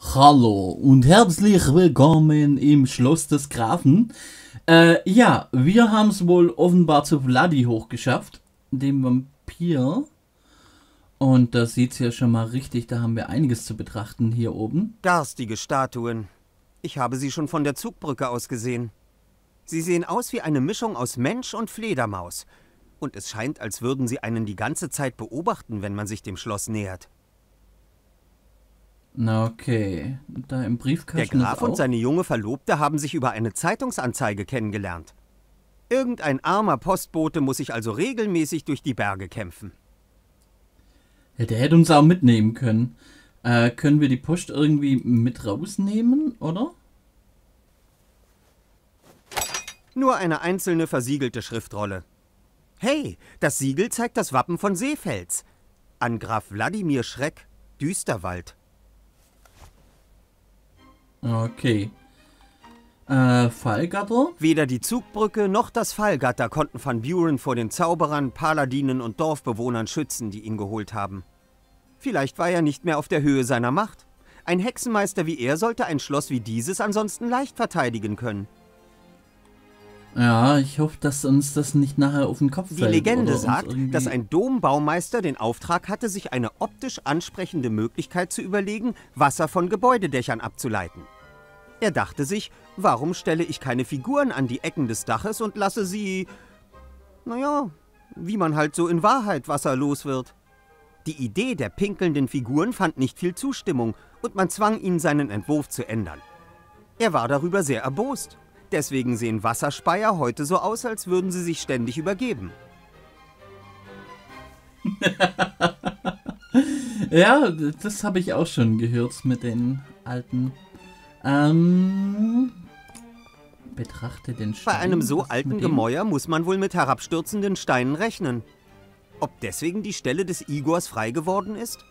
Hallo und herzlich willkommen im Schloss des Grafen. Ja, wir haben es wohl offenbar zu Vladi hochgeschafft, dem Vampir. Und da sieht's ja schon mal richtig, da haben wir einiges zu betrachten hier oben. Garstige Statuen. Ich habe sie schon von der Zugbrücke aus gesehen. Sie sehen aus wie eine Mischung aus Mensch und Fledermaus. Und es scheint, als würden sie einen die ganze Zeit beobachten, wenn man sich dem Schloss nähert. Na okay, da im Der Briefkasten Graf ist auch. und seine junge Verlobte haben sich über eine Zeitungsanzeige kennengelernt. Irgendein armer Postbote muss sich also regelmäßig durch die Berge kämpfen. Ja, der hätte uns auch mitnehmen können. Können wir die Post irgendwie mit rausnehmen, oder? Nur eine einzelne versiegelte Schriftrolle. Hey, das Siegel zeigt das Wappen von Seefels. An Graf Wladimir Schreck, Düsterwald. Okay. Fallgatter? Weder die Zugbrücke noch das Fallgatter konnten Van Buren vor den Zauberern, Paladinen und Dorfbewohnern schützen, die ihn geholt haben. Vielleicht war er nicht mehr auf der Höhe seiner Macht. Ein Hexenmeister wie er sollte ein Schloss wie dieses ansonsten leicht verteidigen können. Ja, ich hoffe, dass uns das nicht nachher auf den Kopf Die fällt. Legende oder uns sagt, irgendwie- dass ein Dombaumeister den Auftrag hatte, sich eine optisch ansprechende Möglichkeit zu überlegen, Wasser von Gebäudedächern abzuleiten. Er dachte sich, warum stelle ich keine Figuren an die Ecken des Daches und lasse sie, naja, wie man halt so in Wahrheit wasserlos wird. Die Idee der pinkelnden Figuren fand nicht viel Zustimmung und man zwang ihn, seinen Entwurf zu ändern. Er war darüber sehr erbost. Deswegen sehen Wasserspeier heute so aus, als würden sie sich ständig übergeben. Ja, das habe ich auch schon gehört mit den alten. Betrachte den Stein. Bei einem so Was ist alten mit dem? Gemäuer muss man wohl mit herabstürzenden Steinen rechnen. Ob deswegen die Stelle des Igors frei geworden ist?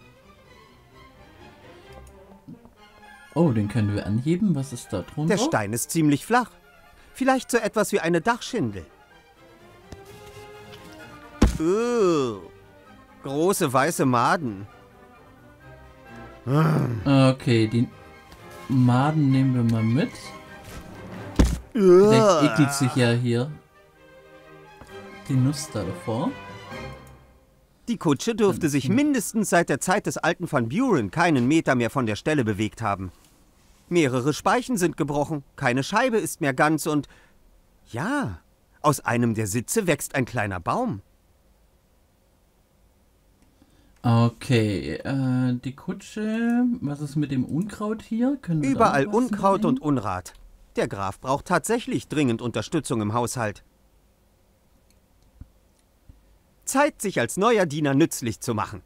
Oh, den können wir anheben. Was ist da drunter? Der Stein ist ziemlich flach. Vielleicht so etwas wie eine Dachschindel. Große weiße Maden. Okay, die Maden nehmen wir mal mit. Vielleicht ekelt sich ja hier die Nuss da davor. Die Kutsche dürfte sich mindestens seit der Zeit des alten Van Buren keinen Meter mehr von der Stelle bewegt haben. Mehrere Speichen sind gebrochen, keine Scheibe ist mehr ganz und... Ja, aus einem der Sitze wächst ein kleiner Baum. Okay, die Kutsche. Was ist mit dem Unkraut hier? Können wir da Überall noch was Unkraut mitnehmen? und Unrat. Der Graf braucht tatsächlich dringend Unterstützung im Haushalt. Zeit, sich als neuer Diener nützlich zu machen.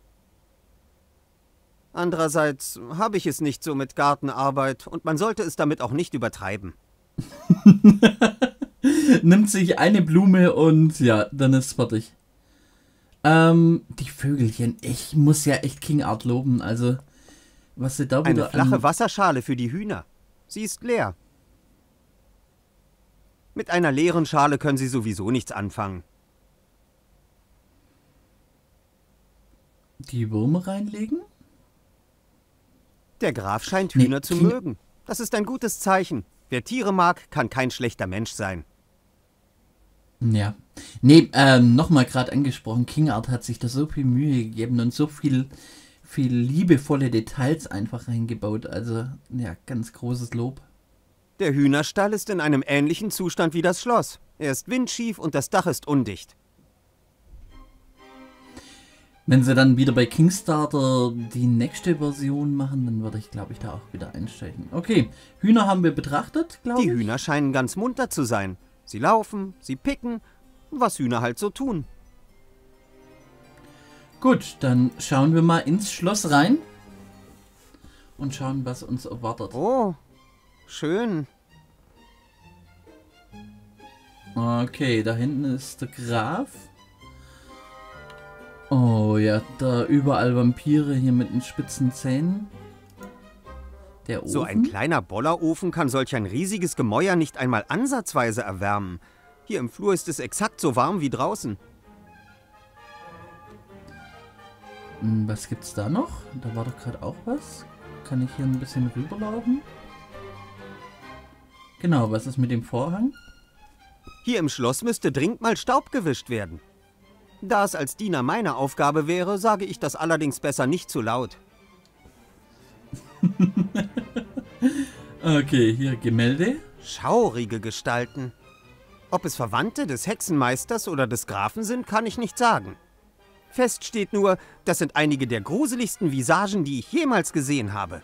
Andererseits habe ich es nicht so mit Gartenarbeit und man sollte es damit auch nicht übertreiben. Nimmt sich eine Blume und ja, dann ist fertig. Die Vögelchen. Ich muss ja echt King Art loben. Also, was sie da Eine wieder flache an... Wasserschale für die Hühner. Sie ist leer. Mit einer leeren Schale können sie sowieso nichts anfangen. Die Würmer reinlegen? Der Graf scheint Nee, Hühner zu King- mögen. Das ist ein gutes Zeichen. Wer Tiere mag, kann kein schlechter Mensch sein. Ja. Nee, nochmal gerade angesprochen, King Art hat sich da so viel Mühe gegeben und so viel liebevolle Details einfach reingebaut. Also, ja, ganz großes Lob. Der Hühnerstall ist in einem ähnlichen Zustand wie das Schloss. Er ist windschief und das Dach ist undicht. Wenn sie dann wieder bei Kickstarter die nächste Version machen, dann würde ich, glaube ich, da auch wieder einsteigen. Okay, Hühner haben wir betrachtet, glaube ich. Die Hühner scheinen ganz munter zu sein. Sie laufen, sie picken, was Hühner halt so tun. Gut, dann schauen wir mal ins Schloss rein und schauen, was uns erwartet. Oh, schön. Okay, da hinten ist der Graf. Oh ja, da überall Vampire hier mit den spitzen Zähnen. Der Ofen. So ein kleiner Bollerofen kann solch ein riesiges Gemäuer nicht einmal ansatzweise erwärmen. Hier im Flur ist es exakt so warm wie draußen. Was gibt's da noch? Da war doch gerade auch was. kann ich hier ein bisschen rüberlaufen? Genau, was ist mit dem Vorhang? Hier im Schloss müsste dringend mal Staub gewischt werden. Da es als Diener meine Aufgabe wäre, sage ich das allerdings besser nicht zu laut. Okay, hier Gemälde. Schaurige Gestalten. Ob es Verwandte des Hexenmeisters oder des Grafen sind, kann ich nicht sagen. Fest steht nur, das sind einige der gruseligsten Visagen, die ich jemals gesehen habe.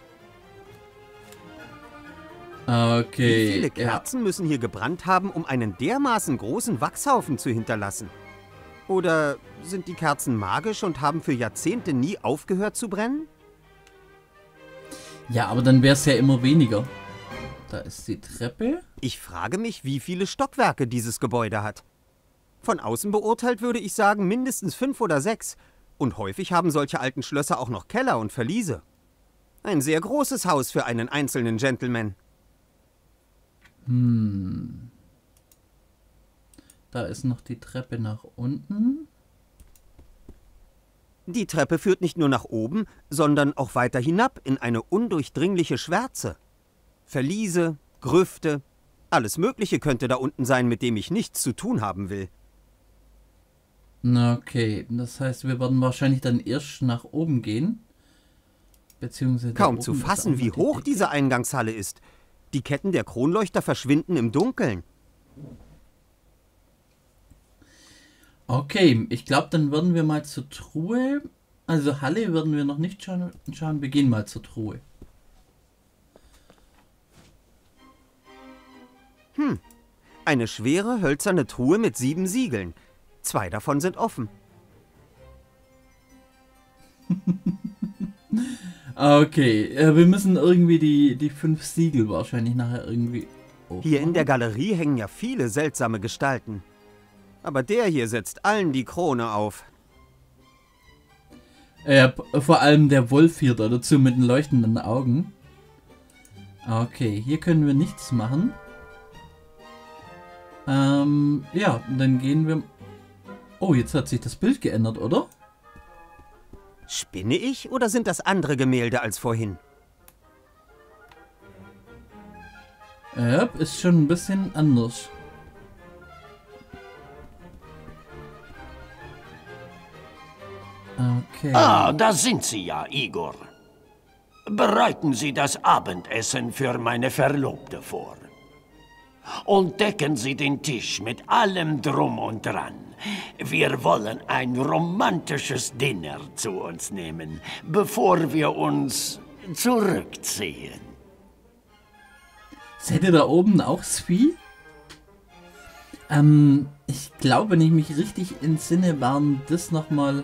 Okay. Wie viele Kerzen müssen hier gebrannt haben, um einen dermaßen großen Wachshaufen zu hinterlassen? Oder sind die Kerzen magisch und haben für Jahrzehnte nie aufgehört zu brennen? Ja, aber dann wäre es ja immer weniger. Da ist die Treppe. Ich frage mich, wie viele Stockwerke dieses Gebäude hat. Von außen beurteilt würde ich sagen, mindestens 5 oder 6. Und häufig haben solche alten Schlösser auch noch Keller und Verliese. Ein sehr großes Haus für einen einzelnen Gentleman. Da ist noch die Treppe nach unten. Die Treppe führt nicht nur nach oben, sondern auch weiter hinab in eine undurchdringliche Schwärze. Verliese, Grüfte, alles Mögliche könnte da unten sein, mit dem ich nichts zu tun haben will. Okay, das heißt, wir werden wahrscheinlich dann erst nach oben gehen. Beziehungsweise Kaum zu fassen, wie hoch diese Eingangshalle ist. Die Ketten der Kronleuchter verschwinden im Dunkeln. Okay, ich glaube, dann würden wir mal zur Truhe. Also Halle würden wir noch nicht schauen. Wir gehen mal zur Truhe. Eine schwere, hölzerne Truhe mit 7 Siegeln. 2 davon sind offen. Okay, wir müssen irgendwie die 5 Siegel wahrscheinlich nachher irgendwie aufmachen. Hier in der Galerie hängen ja viele seltsame Gestalten. Aber der hier setzt allen die Krone auf. Ja, vor allem der Wolf hier da dazu mit den leuchtenden Augen. Okay, hier können wir nichts machen. Ja, dann gehen wir... Oh, jetzt hat sich das Bild geändert, oder? Spinne ich oder sind das andere Gemälde als vorhin? Ja, ist schon ein bisschen anders. Okay. Ah, da sind Sie ja, Igor. Bereiten Sie das Abendessen für meine Verlobte vor. Und decken Sie den Tisch mit allem Drum und Dran. Wir wollen ein romantisches Dinner zu uns nehmen, bevor wir uns zurückziehen. Seht ihr da oben auch Svi? Ich glaube, wenn ich mich richtig entsinne, waren das nochmal...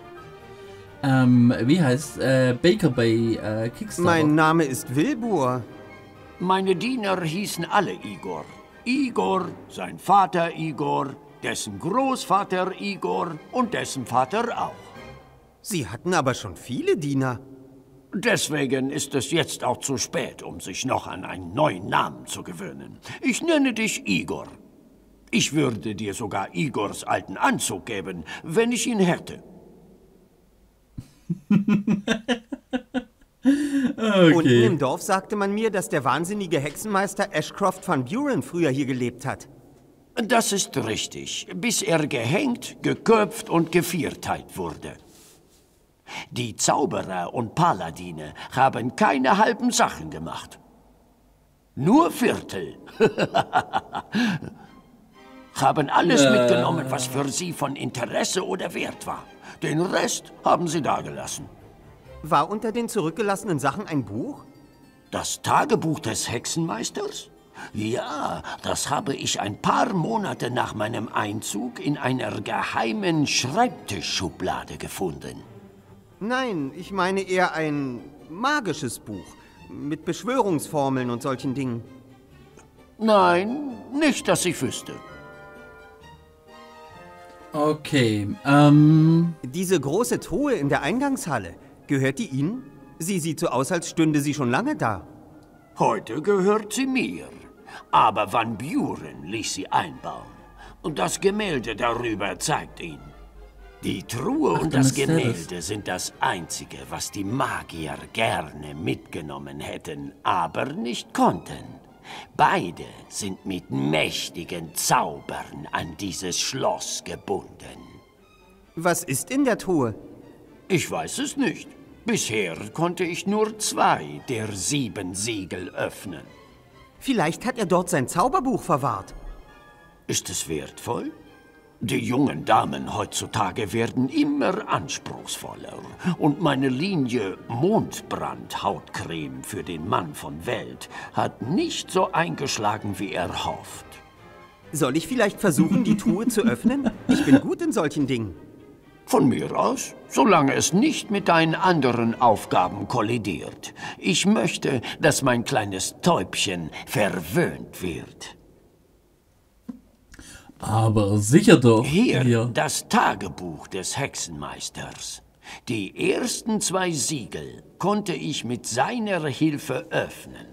wie heißt Baker Bay Kickstarter? Mein Name ist Wilbur. Meine Diener hießen alle Igor. Igor, sein Vater Igor, dessen Großvater Igor und dessen Vater auch. Sie hatten aber schon viele Diener. Deswegen ist es jetzt auch zu spät, um sich noch an einen neuen Namen zu gewöhnen. Ich nenne dich Igor. Ich würde dir sogar Igors alten Anzug geben, wenn ich ihn hätte. Okay. Unten im Dorf sagte man mir, dass der wahnsinnige Hexenmeister Ashcroft van Buren früher hier gelebt hat. Das ist richtig, bis er gehängt, geköpft und gevierteilt wurde. Die Zauberer und Paladine haben keine halben Sachen gemacht. Nur Viertel. Haben alles mitgenommen, was für sie von Interesse oder Wert war. Den Rest haben sie dagelassen. War unter den zurückgelassenen Sachen ein Buch? Das Tagebuch des Hexenmeisters? Ja, das habe ich ein paar Monate nach meinem Einzug in einer geheimen Schreibtischschublade gefunden. Nein, ich meine eher ein magisches Buch. Mit Beschwörungsformeln und solchen Dingen. Nein, nicht, dass ich wüsste. Okay, Diese große Truhe in der Eingangshalle, gehört die Ihnen? Sie sieht so aus, als stünde sie schon lange da. Heute gehört sie mir. Aber Van Buren ließ sie einbauen. Und das Gemälde darüber zeigt ihn. Die Truhe und dann das ist der das. Gemälde sind das Einzige, was die Magier gerne mitgenommen hätten, aber nicht konnten. Beide sind mit mächtigen Zaubern an dieses Schloss gebunden. Was ist in der Truhe? Ich weiß es nicht. Bisher konnte ich nur 2 der 7 Siegel öffnen. Vielleicht hat er dort sein Zauberbuch verwahrt. Ist es wertvoll? Die jungen Damen heutzutage werden immer anspruchsvoller. Und meine Linie Mondbrand-Hautcreme für den Mann von Welt hat nicht so eingeschlagen, wie er hofft. Soll ich vielleicht versuchen, die Truhe zu öffnen? Ich bin gut in solchen Dingen. Von mir aus, solange es nicht mit deinen anderen Aufgaben kollidiert. Ich möchte, dass mein kleines Täubchen verwöhnt wird. Aber sicher doch. Hier das Tagebuch des Hexenmeisters. Die ersten 2 Siegel konnte ich mit seiner Hilfe öffnen.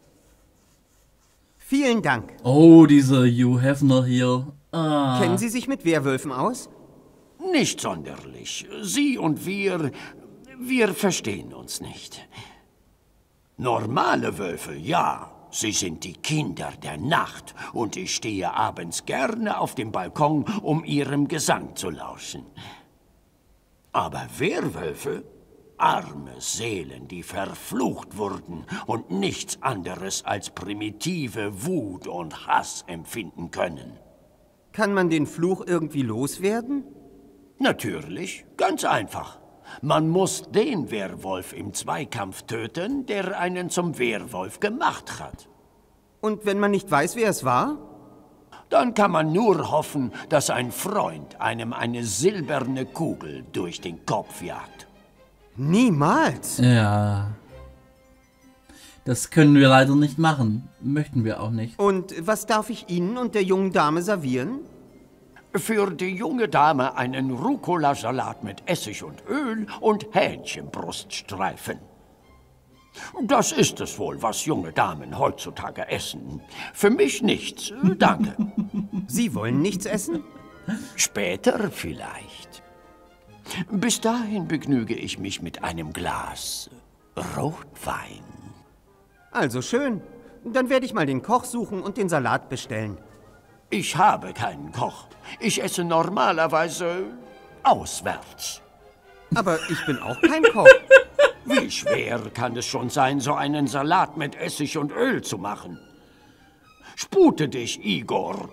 Vielen Dank. Oh, dieser Hugh Hefner hier. Ah. Kennen Sie sich mit Werwölfen aus? Nicht sonderlich. Sie und wir verstehen uns nicht. Normale Wölfe, ja. Sie sind die Kinder der Nacht und ich stehe abends gerne auf dem Balkon, um ihrem Gesang zu lauschen. Aber Werwölfe, arme Seelen, die verflucht wurden und nichts anderes als primitive Wut und Hass empfinden können. Kann man den Fluch irgendwie loswerden? Natürlich, ganz einfach. Man muss den Werwolf im Zweikampf töten, der einen zum Werwolf gemacht hat. Und wenn man nicht weiß, wer es war? Dann kann man nur hoffen, dass ein Freund einem eine silberne Kugel durch den Kopf jagt. Niemals. Ja. Das können wir leider nicht machen. Möchten wir auch nicht. Und was darf ich Ihnen und der jungen Dame servieren? Für die junge Dame einen Rucola-Salat mit Essig und Öl und Hähnchenbruststreifen. Das ist es wohl, was junge Damen heutzutage essen. Für mich nichts, danke. Sie wollen nichts essen? Später vielleicht. Bis dahin begnüge ich mich mit einem Glas Rotwein. Also schön. Dann werde ich mal den Koch suchen und den Salat bestellen. Ich habe keinen Koch. Ich esse normalerweise auswärts. Aber ich bin auch kein Koch. Wie schwer kann es schon sein, so einen Salat mit Essig und Öl zu machen? Spute dich, Igor.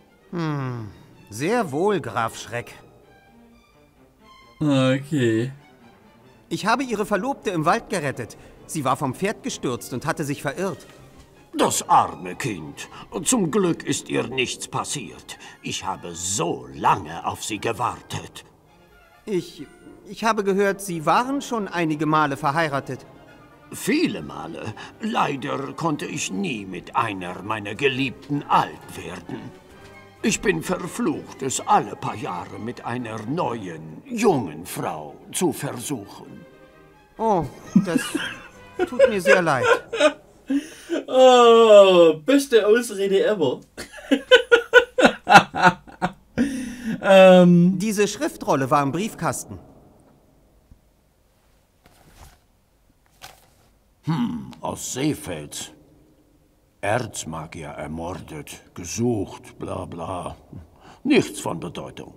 Sehr wohl, Graf Schreck. Okay. Ich habe Ihre Verlobte im Wald gerettet. Sie war vom Pferd gestürzt und hatte sich verirrt. Das arme Kind. Zum Glück ist ihr nichts passiert. Ich habe so lange auf sie gewartet. Ich habe gehört, Sie waren schon einige Male verheiratet. Viele Male. Leider konnte ich nie mit einer meiner Geliebten alt werden. Ich bin verflucht, es alle paar Jahre mit einer neuen, jungen Frau zu versuchen. Oh, das tut mir sehr leid. Oh, beste Ausrede ever. Diese Schriftrolle war im Briefkasten. Aus Seefeld. Erzmagier ermordet, gesucht, bla bla. Nichts von Bedeutung.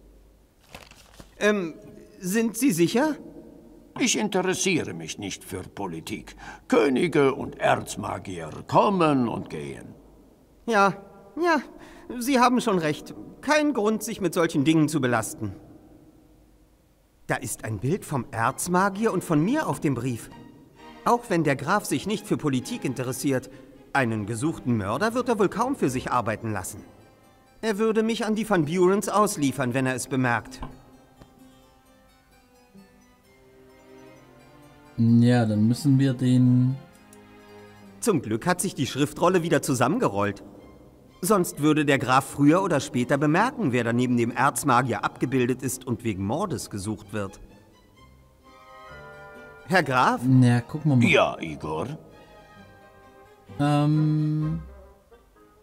Sind Sie sicher? Ich interessiere mich nicht für Politik. Könige und Erzmagier kommen und gehen. Ja, Sie haben schon recht. Kein Grund, sich mit solchen Dingen zu belasten. Da ist ein Bild vom Erzmagier und von mir auf dem Brief. Auch wenn der Graf sich nicht für Politik interessiert, einen gesuchten Mörder wird er wohl kaum für sich arbeiten lassen. Er würde mich an die Van Burens ausliefern, wenn er es bemerkt. Ja, dann müssen wir den... Zum Glück hat sich die Schriftrolle wieder zusammengerollt. Sonst würde der Graf früher oder später bemerken, wer da neben dem Erzmagier abgebildet ist und wegen Mordes gesucht wird. Herr Graf? Ja, gucken wir mal. Ja, Igor.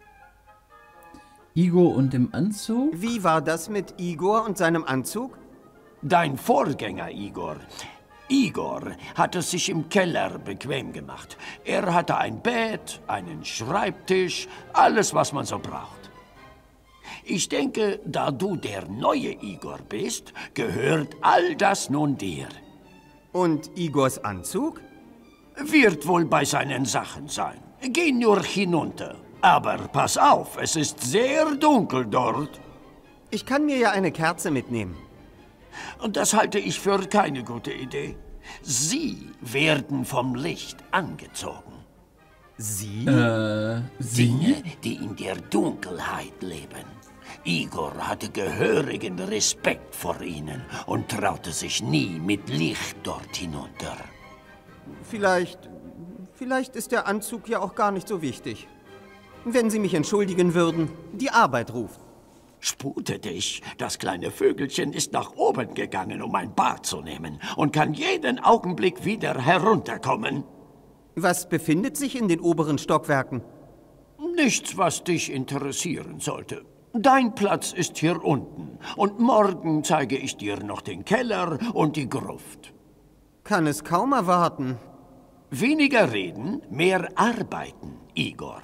Igor und dem Anzug? Wie war das mit Igor und seinem Anzug? Dein Vorgänger, Igor. Igor hat es sich im Keller bequem gemacht. Er hatte ein Bett, einen Schreibtisch, alles, was man so braucht. Ich denke, da du der neue Igor bist, gehört all das nun dir. Und Igors Anzug? Wird wohl bei seinen Sachen sein. Geh nur hinunter. Aber pass auf, es ist sehr dunkel dort. Ich kann mir ja eine Kerze mitnehmen. Und das halte ich für keine gute Idee. Sie werden vom Licht angezogen. Sie? Sie? Dinge, die in der Dunkelheit leben. Igor hatte gehörigen Respekt vor ihnen und traute sich nie mit Licht dort hinunter. Vielleicht ist der Anzug ja auch gar nicht so wichtig. Wenn Sie mich entschuldigen würden, die Arbeit ruft. Spute dich, das kleine Vögelchen ist nach oben gegangen, um ein Bad zu nehmen und kann jeden Augenblick wieder herunterkommen. Was befindet sich in den oberen Stockwerken? Nichts, was dich interessieren sollte. Dein Platz ist hier unten und morgen zeige ich dir noch den Keller und die Gruft. Kann es kaum erwarten. Weniger reden, mehr arbeiten, Igor.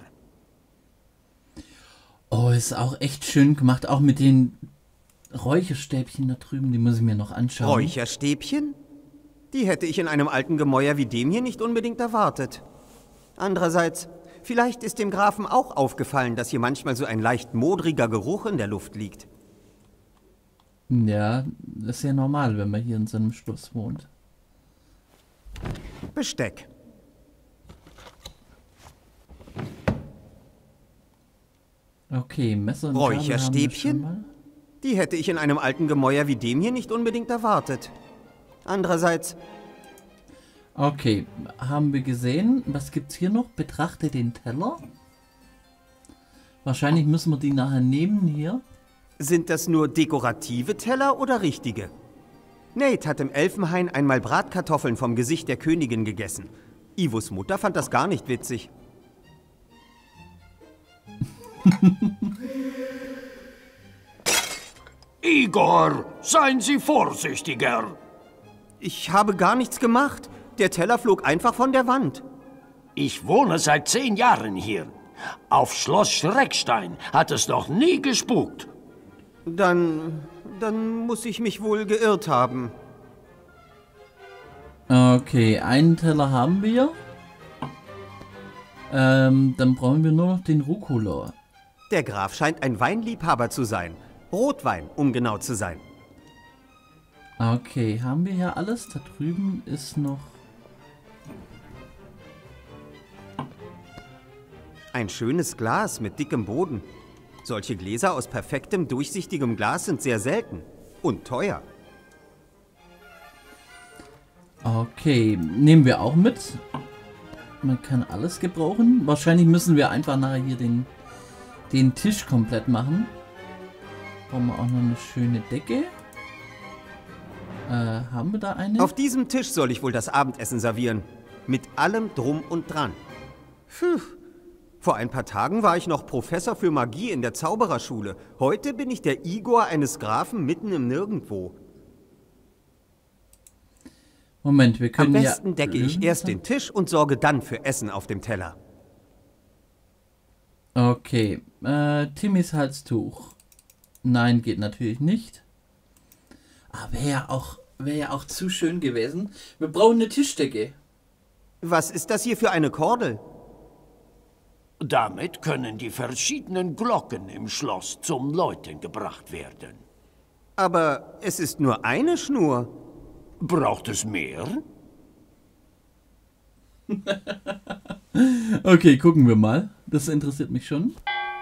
Oh, ist auch echt schön gemacht, auch mit den Räucherstäbchen da drüben, die muss ich mir noch anschauen. Räucherstäbchen? Die hätte ich in einem alten Gemäuer wie dem hier nicht unbedingt erwartet. Andererseits, vielleicht ist dem Grafen auch aufgefallen, dass hier manchmal so ein leicht modriger Geruch in der Luft liegt. Ja, das ist ja normal, wenn man hier in so einem Schloss wohnt. Besteck. Okay, Messer und Gabel haben wir Räucherstäbchen? schon mal. Die hätte ich in einem alten Gemäuer wie dem hier nicht unbedingt erwartet. Andererseits, Okay, haben wir gesehen. Was gibt's hier noch? Betrachte den Teller. Wahrscheinlich müssen wir die nachher nehmen hier. sind das nur dekorative Teller oder richtige? Nate hat im Elfenhain einmal Bratkartoffeln vom Gesicht der Königin gegessen. Ivos Mutter fand das gar nicht witzig. Igor, seien Sie vorsichtiger. Ich habe gar nichts gemacht. Der Teller flog einfach von der Wand. Ich wohne seit 10 Jahren hier. Auf Schloss Schreckstein hat es noch nie gespukt. Dann muss ich mich wohl geirrt haben. Okay, einen Teller haben wir. Dann brauchen wir nur noch den Rucola. Der Graf scheint ein Weinliebhaber zu sein. Rotwein, um genau zu sein. Okay, haben wir hier alles? Da drüben ist noch... Ein schönes Glas mit dickem Boden. Solche Gläser aus perfektem, durchsichtigem Glas sind sehr selten und teuer. Okay, nehmen wir auch mit. Man kann alles gebrauchen. Wahrscheinlich müssen wir einfach nachher hier den Tisch komplett machen. Brauchen wir auch noch eine schöne Decke. Haben wir da eine? Auf diesem Tisch soll ich wohl das Abendessen servieren. Mit allem Drum und Dran. Puh. Vor ein paar Tagen war ich noch Professor für Magie in der Zaubererschule. Heute bin ich der Igor eines Grafen mitten im Nirgendwo. Moment, wir können Am ja... besten decke ich erst den Tisch und sorge dann für Essen auf dem Teller. Okay, Timmys Halstuch. Nein, geht natürlich nicht. Aber wäre ja auch zu schön gewesen. Wir brauchen eine Tischdecke. Was ist das hier für eine Kordel? Damit können die verschiedenen Glocken im Schloss zum Läuten gebracht werden. Aber es ist nur eine Schnur. Braucht es mehr? Okay, gucken wir mal. Das interessiert mich schon.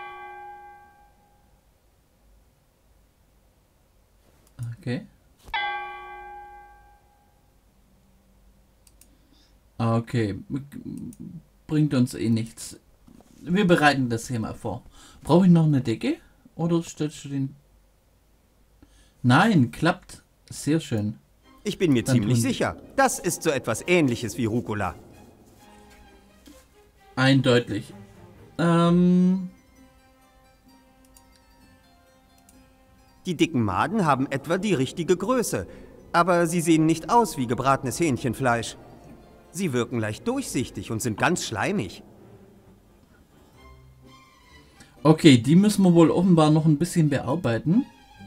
Okay. Okay, bringt uns eh nichts. Wir bereiten das hier mal vor. Brauche ich noch eine Decke? Oder stellst du den... Nein, klappt. Sehr schön. Ich bin mir Dann ziemlich tun- sicher. Das ist so etwas Ähnliches wie Rucola. Eindeutig. Die Die dicken Maden haben etwa die richtige Größe, aber sie sehen nicht aus wie gebratenes Hähnchenfleisch. Sie wirken leicht durchsichtig und sind ganz schleimig. Okay, die müssen wir wohl offenbar noch ein bisschen bearbeiten.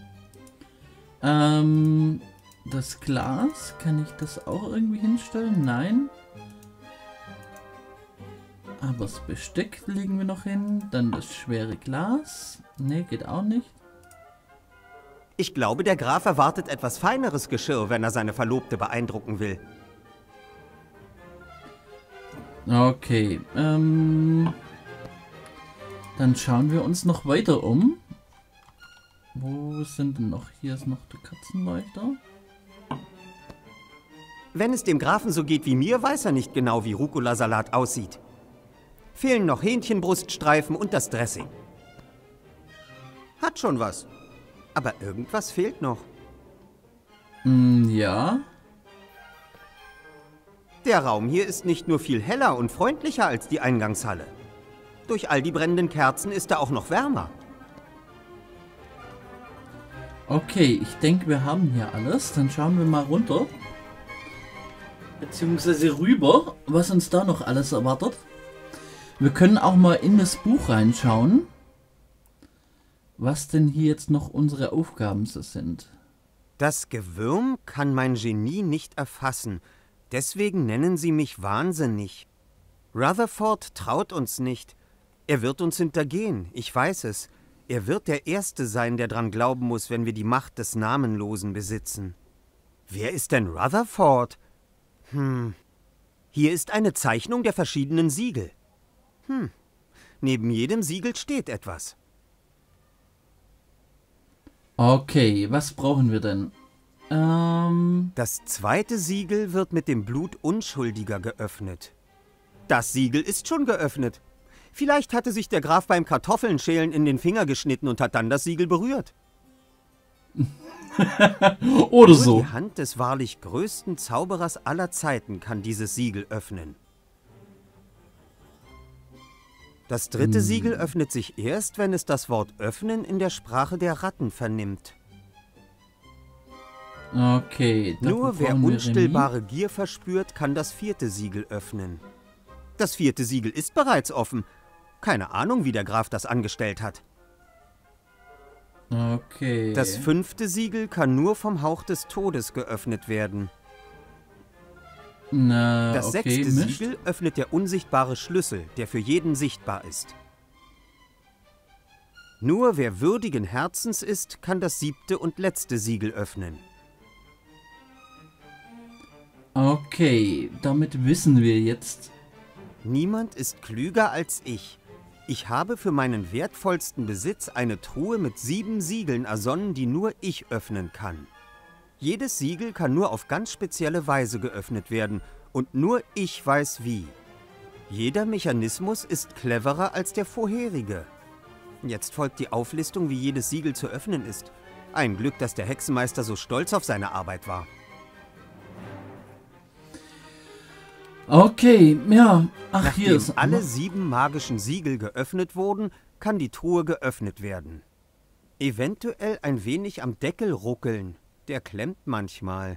Das Glas, kann ich das auch irgendwie hinstellen? Nein. Aber das Besteck legen wir noch hin. Dann das schwere Glas. Ne, geht auch nicht. Ich glaube, der Graf erwartet etwas feineres Geschirr, wenn er seine Verlobte beeindrucken will. Okay, dann schauen wir uns noch weiter um. Wo sind denn noch? Hier ist noch der Katzenleuchter. Wenn es dem Grafen so geht wie mir, weiß er nicht genau, wie Rucola-Salat aussieht. Fehlen noch Hähnchenbruststreifen und das Dressing. Hat schon was. Aber irgendwas fehlt noch. Ja. Der Raum hier ist nicht nur viel heller und freundlicher als die Eingangshalle. Durch all die brennenden Kerzen ist er auch noch wärmer. Okay, ich denke, wir haben hier alles. Dann schauen wir mal runter. Beziehungsweise rüber, was uns da noch alles erwartet. Wir können auch mal in das Buch reinschauen, was denn hier jetzt noch unsere Aufgaben so sind. Das Gewürm kann mein Genie nicht erfassen. Deswegen nennen sie mich wahnsinnig. Rutherford traut uns nicht. Er wird uns hintergehen, ich weiß es. Er wird der Erste sein, der dran glauben muss, wenn wir die Macht des Namenlosen besitzen. Wer ist denn Rutherford? Hier ist eine Zeichnung der verschiedenen Siegel. Neben jedem Siegel steht etwas. Okay, was brauchen wir denn? Das zweite Siegel wird mit dem Blut Unschuldiger geöffnet. Das Siegel ist schon geöffnet. Vielleicht hatte sich der Graf beim Kartoffelnschälen in den Finger geschnitten und hat dann das Siegel berührt. Oder Nur so. die Hand des wahrlich größten Zauberers aller Zeiten kann dieses Siegel öffnen. Das dritte Siegel öffnet sich erst, wenn es das Wort öffnen in der Sprache der Ratten vernimmt. Okay. Nur wer unstillbare Gier verspürt, kann das vierte Siegel öffnen. Das vierte Siegel ist bereits offen. Keine Ahnung, wie der Graf das angestellt hat. Okay. Das fünfte Siegel kann nur vom Hauch des Todes geöffnet werden. Na, Das okay, sechste Mist. Siegel öffnet der unsichtbare Schlüssel, der für jeden sichtbar ist. Nur wer würdigen Herzens ist, kann das siebte und letzte Siegel öffnen. Okay, damit wissen wir jetzt. Niemand ist klüger als ich. Ich habe für meinen wertvollsten Besitz eine Truhe mit 7 Siegeln ersonnen, die nur ich öffnen kann. Jedes Siegel kann nur auf ganz spezielle Weise geöffnet werden und nur ich weiß wie. Jeder Mechanismus ist cleverer als der vorherige. Jetzt folgt die Auflistung, wie jedes Siegel zu öffnen ist. Ein Glück, dass der Hexenmeister so stolz auf seine Arbeit war. Okay, ja. Ach, Nachdem hier ist alle 7 magischen Siegel geöffnet wurden, kann die Truhe geöffnet werden. Eventuell ein wenig am Deckel ruckeln. Der klemmt manchmal.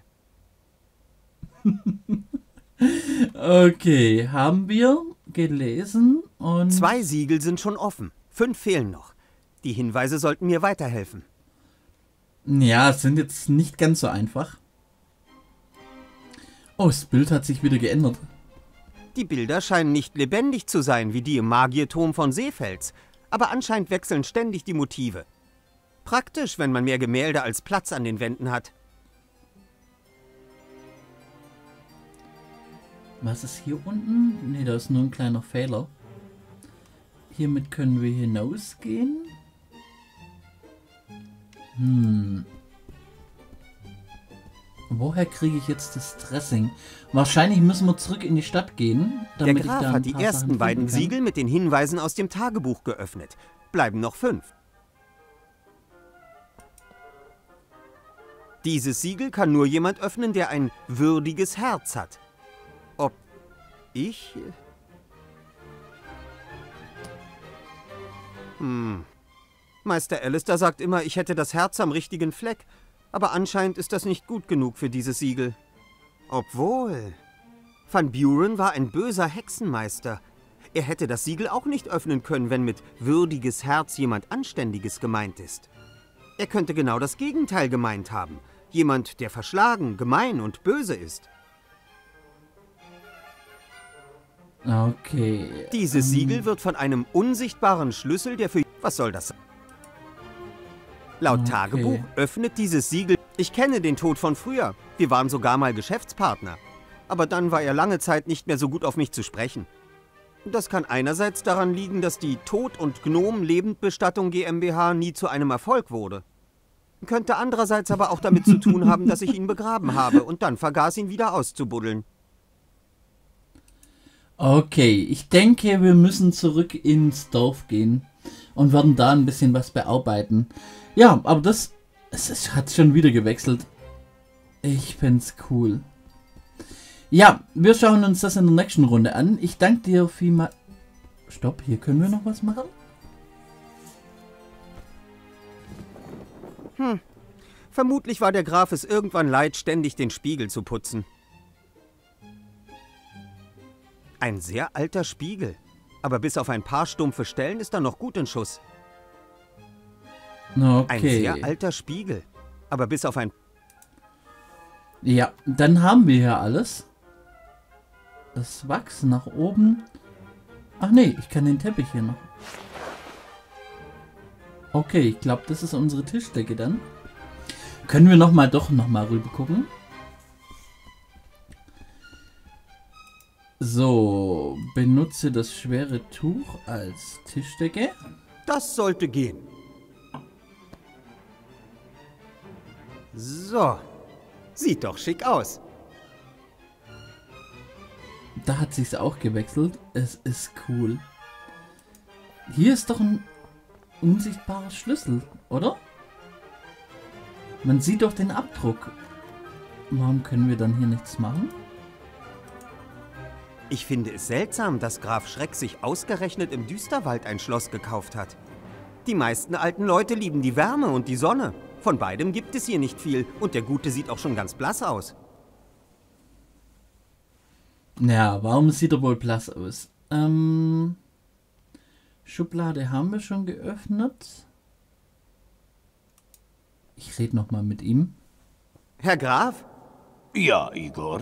Okay, haben wir gelesen und... 2 Siegel sind schon offen. 5 fehlen noch. Die Hinweise sollten mir weiterhelfen. Ja, sind jetzt nicht ganz so einfach. Oh, das Bild hat sich wieder geändert. Die Bilder scheinen nicht lebendig zu sein, wie die im Magierturm von Seefels. Aber anscheinend wechseln ständig die Motive. Praktisch, wenn man mehr Gemälde als Platz an den Wänden hat. Was ist hier unten? Ne, da ist nur ein kleiner Fehler. Hiermit können wir hinausgehen. Woher kriege ich jetzt das Dressing? Wahrscheinlich müssen wir zurück in die Stadt gehen, Der damit Graf ich da hat die paar ersten Sachen beiden finden kann. Siegel mit den Hinweisen aus dem Tagebuch geöffnet. Bleiben noch 5. Dieses Siegel kann nur jemand öffnen, der ein würdiges Herz hat. Ob ich? Meister Alistair sagt immer, ich hätte das Herz am richtigen Fleck. Aber anscheinend ist das nicht gut genug für dieses Siegel. Obwohl... Van Buren war ein böser Hexenmeister. Er hätte das Siegel auch nicht öffnen können, wenn mit würdiges Herz jemand Anständiges gemeint ist. Er könnte genau das Gegenteil gemeint haben. Jemand, der verschlagen, gemein und böse ist. Okay. Dieses Siegel wird von einem unsichtbaren Schlüssel, der für... Was soll das sein? Laut Okay. Tagebuch öffnet dieses Siegel... Ich kenne den Tod von früher. Wir waren sogar mal Geschäftspartner. Aber dann war er lange Zeit nicht mehr so gut auf mich zu sprechen. Das kann einerseits daran liegen, dass die Tod- und Gnomen-Lebendbestattung GmbH nie zu einem Erfolg wurde. Könnte andererseits aber auch damit zu tun haben, dass ich ihn begraben habe und dann vergaß, ihn wieder auszubuddeln. Okay, ich denke, wir müssen zurück ins Dorf gehen und werden da ein bisschen was bearbeiten. Ja, aber es hat schon wieder gewechselt. Ich find's cool. Ja, wir schauen uns das in der nächsten Runde an. Ich danke dir vielmals. Stopp, hier können wir noch was machen? Vermutlich war der Graf es irgendwann leid, ständig den Spiegel zu putzen. Ein sehr alter Spiegel. Aber bis auf ein paar stumpfe Stellen ist er noch gut in Schuss. Okay. Ein sehr alter Spiegel. Aber bis auf ein... Ja, dann haben wir hier alles. Das Wachs nach oben. Ach nee, ich kann den Teppich hier noch. Okay, ich glaube, das ist unsere Tischdecke dann. Können wir noch mal rüber gucken. So, benutze das schwere Tuch als Tischdecke. Das sollte gehen. So. Sieht doch schick aus. Da hat sich's auch gewechselt. Es ist cool. Hier ist doch ein unsichtbarer Schlüssel, oder? Man sieht doch den Abdruck. Warum können wir dann hier nichts machen? Ich finde es seltsam, dass Graf Schreck sich ausgerechnet im Düsterwald ein Schloss gekauft hat. Die meisten alten Leute lieben die Wärme und die Sonne. Von beidem gibt es hier nicht viel und der Gute sieht auch schon ganz blass aus. Ja, warum sieht er wohl blass aus? Schublade haben wir schon geöffnet. Ich rede noch mal mit ihm. Herr Graf? Ja, Igor.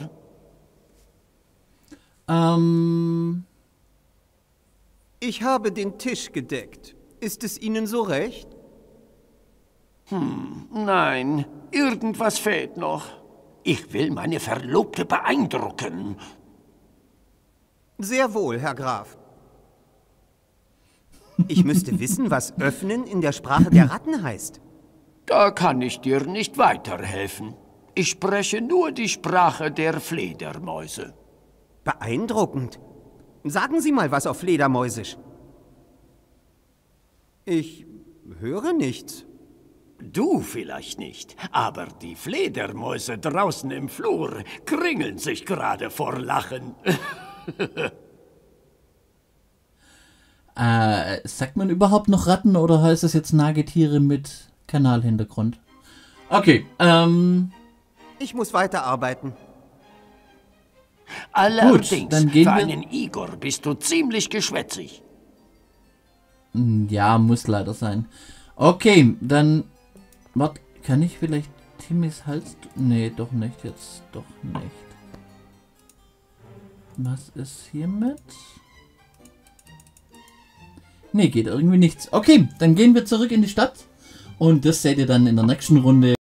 Ich habe den Tisch gedeckt. Ist es Ihnen so recht? Nein, irgendwas fehlt noch. Ich will meine Verlobte beeindrucken. Sehr wohl, Herr Graf. Ich müsste wissen, was öffnen in der Sprache der Ratten heißt. Da kann ich dir nicht weiterhelfen. Ich spreche nur die Sprache der Fledermäuse. Beeindruckend. Sagen Sie mal was auf Fledermäusisch. Ich höre nichts. Du vielleicht nicht, aber die Fledermäuse draußen im Flur kringeln sich gerade vor Lachen. Sagt man überhaupt noch Ratten oder heißt das jetzt Nagetiere mit Kanalhintergrund? Okay, Ich muss weiterarbeiten. Allerdings, dann gehen für wir- einen Igor bist du ziemlich geschwätzig. ja, muss leider sein. Okay, dann... Warte, kann ich vielleicht Timmys Hals... Nee, doch nicht, jetzt doch nicht. Was ist hiermit? Nee, geht irgendwie nichts. Okay, dann gehen wir zurück in die Stadt. Und das seht ihr dann in der nächsten Runde.